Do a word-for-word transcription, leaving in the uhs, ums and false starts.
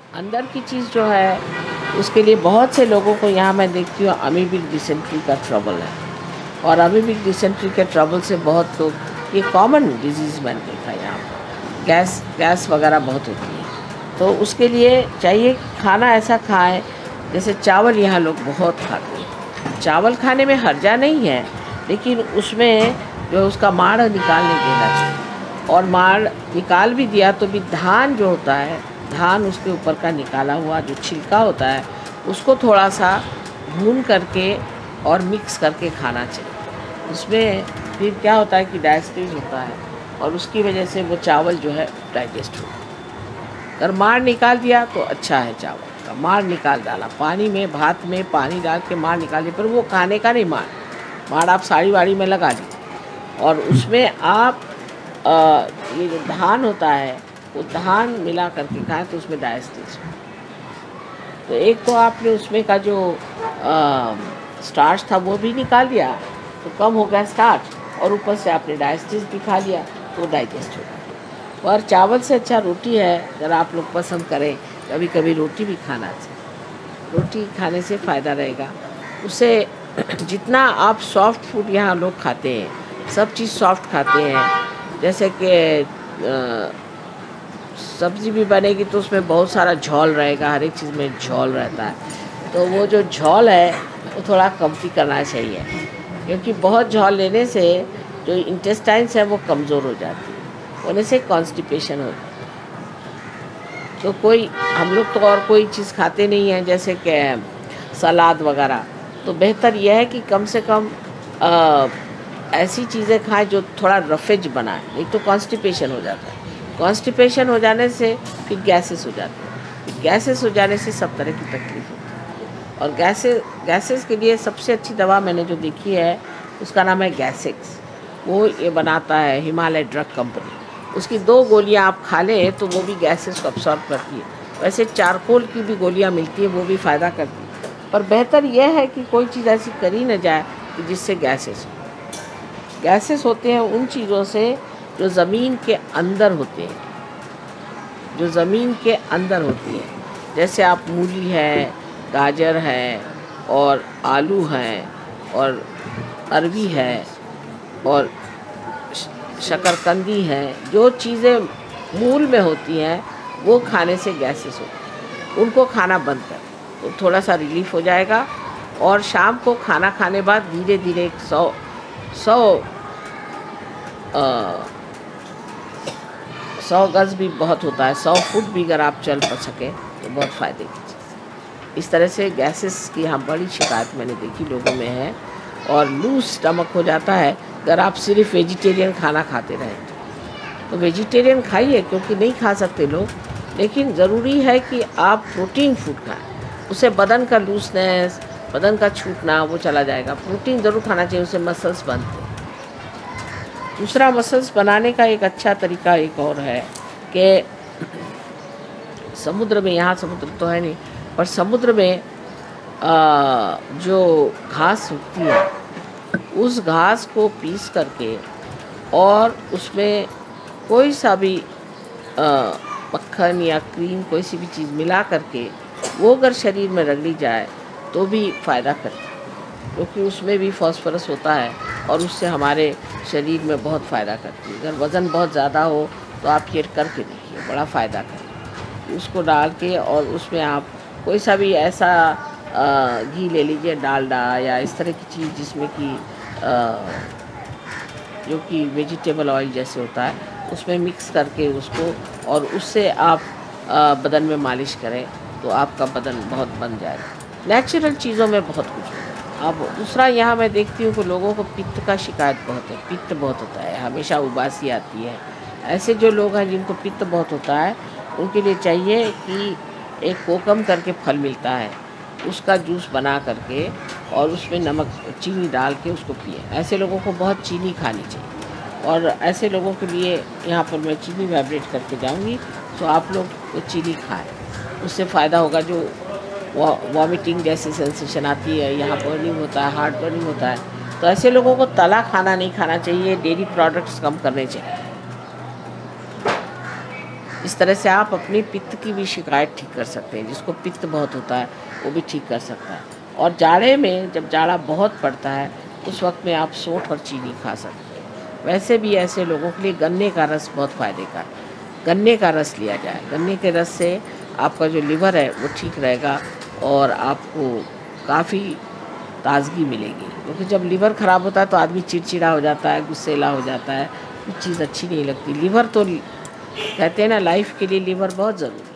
अंदर की चीज़ जो है उसके लिए बहुत से लोगों को यहाँ मैं देखती हूँ अमीबिक डिसेंट्री का ट्रबल है, और अमीबिक डिसेंट्री के ट्रबल से बहुत लोग, ये कॉमन डिजीज़ मैंने देखा है यहाँ पर, गैस गैस वगैरह बहुत होती है। तो उसके लिए चाहिए खाना ऐसा खाएं, जैसे चावल यहाँ लोग बहुत खाते हैं। चावल खाने में हर्जा नहीं है, लेकिन उसमें जो उसका माड़ निकालने देना चाहिए, और माड़ निकाल भी दिया तो भी धान जो होता है, धान उसके ऊपर का निकाला हुआ जो छिलका होता है उसको थोड़ा सा भून करके और मिक्स करके खाना चाहिए। उसमें फिर क्या होता है कि डाइजेस्टिव होता है, और उसकी वजह से वो चावल जो है डाइजेस्ट होता है। अगर माड़ निकाल दिया तो अच्छा है, चावल का माड़ निकाल डाला पानी में, भात में पानी डाल के माड़ निकाल दिया, पर वो खाने का नहीं माड़, माड़ आप साड़ी वाड़ी में लगा दी, और उसमें आप आ, ये जो धान होता है वो धान मिला करके खाएं तो उसमें डाइजेस्टिव। तो एक तो आपने उसमें का जो आ, स्टार्च था वो भी निकाल दिया तो कम हो गया स्टार्च, और ऊपर से आपने डाइजेस्टिव भी खा लिया तो डाइजेस्ट हो गया। और चावल से अच्छा रोटी है, अगर आप लोग पसंद करें कभी कभी रोटी भी खाना चाहिए, रोटी खाने से फ़ायदा रहेगा। उससे जितना आप सॉफ्ट फूड यहाँ लोग खाते हैं, सब चीज़ सॉफ्ट खाते हैं, जैसे कि सब्ज़ी भी बनेगी तो उसमें बहुत सारा झोल रहेगा, हर एक चीज़ में झोल रहता है, तो वो जो झोल है वो थोड़ा कमती करना चाहिए, क्योंकि बहुत झोल लेने से जो इंटेस्टाइन्स है वो कमज़ोर हो जाती है, होने से कॉन्स्टिपेशन होता है। तो कोई हम लोग तो और कोई चीज़ खाते नहीं हैं, जैसे कि सलाद वगैरह, तो बेहतर यह है कि कम से कम आ, ऐसी चीज़ें खाएं जो थोड़ा रफेज बनाए, नहीं तो कॉन्स्टिपेशन हो जाता है। कॉन्स्टिपेशन हो जाने से फिर गैसेस हो जाते हैं, गैसेस हो जाने से सब तरह की तकलीफ होती है। और गैसेस गैसेस के लिए सबसे अच्छी दवा मैंने जो देखी है उसका नाम है गैसेक्स, वो ये बनाता है हिमालय ड्रग कंपनी, उसकी दो गोलियां आप खा लें तो वो भी गैसेस को अब्सॉर्ब करती है। वैसे चारकोल की भी गोलियां मिलती है, वो भी फ़ायदा करती है, पर बेहतर यह है कि कोई चीज़ ऐसी करी न जाए कि जिससे गैसेस हो। गैसेस होते हैं उन चीज़ों से जो ज़मीन के अंदर होते हैं, जो ज़मीन के अंदर होती हैं, जैसे आप मूली है, गाजर है, और आलू है, और अरबी है, और शकरकंदी है, जो चीज़ें मूल में होती हैं वो खाने से गैसेस होती हैं, उनको खाना बंद कर तो थोड़ा सा रिलीफ हो जाएगा। और शाम को खाना खाने बाद धीरे धीरे सौ सौ सौ गज़ भी बहुत होता है, सौ फुट भी अगर आप चल पा सकें तो बहुत फ़ायदे की चीज़। इस तरह से गैसेस की यहाँ बड़ी शिकायत मैंने देखी लोगों में है, और लूज स्टमक हो जाता है अगर आप सिर्फ वेजिटेरियन खाना खाते रहें। तो वेजिटेरियन खाइए, क्योंकि नहीं खा सकते लोग, लेकिन ज़रूरी है कि आप प्रोटीन फूड खाएँ, उससे बदन का लूजनेस, बदन का छूटना वो चला जाएगा। प्रोटीन ज़रूर खाना चाहिए, उससे मसल्स बनते हैं। दूसरा, मसल्स बनाने का एक अच्छा तरीका एक और है कि समुद्र में, यहाँ समुद्र तो है नहीं, पर समुद्र में आ, जो घास उगती है उस घास को पीस करके और उसमें कोई सा भी मक्खन या क्रीम, कोई सी भी चीज़ मिला करके वो अगर शरीर में रगड़ी जाए तो भी फ़ायदा करती है, क्योंकि उसमें भी फॉस्फोरस होता है और उससे हमारे शरीर में बहुत फ़ायदा करती है। अगर वज़न बहुत ज़्यादा हो तो आप ये करके देखिए, बड़ा फ़ायदा करती है। उसको डाल के और उसमें आप कोई सा भी ऐसा घी ले लीजिए, डालडा या इस तरह की चीज़ जिसमें कि जो कि वेजिटेबल ऑयल जैसे होता है, उसमें मिक्स करके उसको, और उससे आप आ, बदन में मालिश करें तो आपका बदन बहुत बन जाएगा। नेचुरल चीज़ों में बहुत कुछ होता है। अब दूसरा, यहाँ मैं देखती हूँ कि लोगों को पित्त का शिकायत बहुत है, पित्त बहुत होता है, हमेशा उबासी आती है। ऐसे जो लोग हैं जिनको पित्त बहुत होता है, उनके लिए चाहिए कि एक कोकम करके फल मिलता है, उसका जूस बना करके और उसमें नमक चीनी डाल के उसको पिए। ऐसे लोगों को बहुत चीनी खानी चाहिए, और ऐसे लोगों के लिए यहाँ पर मैं चीनी वाइब्रेट करके जाऊँगी, तो आप लोग वो चीनी खाएँ, उससे फ़ायदा होगा। जो वॉमिटिंग जैसी सेंसेशन आती है, यहाँ बर्निंग होता है, हार्ट बर्निंग होता है, तो ऐसे लोगों को तला खाना नहीं खाना चाहिए, डेयरी प्रोडक्ट्स कम करने चाहिए। इस तरह से आप अपनी पित्त की भी शिकायत ठीक कर सकते हैं। जिसको पित्त बहुत होता है वो भी ठीक कर सकता है। और जाड़े में जब जाड़ा बहुत पड़ता है उस वक्त में आप सौंठ और चीनी खा सकते हैं। वैसे भी ऐसे लोगों के लिए गन्ने का रस बहुत फ़ायदे का है। गन्ने का रस लिया जाए। गन्ने के रस से आपका जो लिवर है वो ठीक रहेगा और आपको काफ़ी ताज़गी मिलेगी। क्योंकि जब लिवर ख़राब होता है तो आदमी चिड़चिड़ा हो जाता है, गुस्सैला हो जाता है, कुछ चीज़ अच्छी नहीं लगती। लिवर तो कहते हैं ना, लाइफ के लिए लिवर बहुत ज़रूरी है।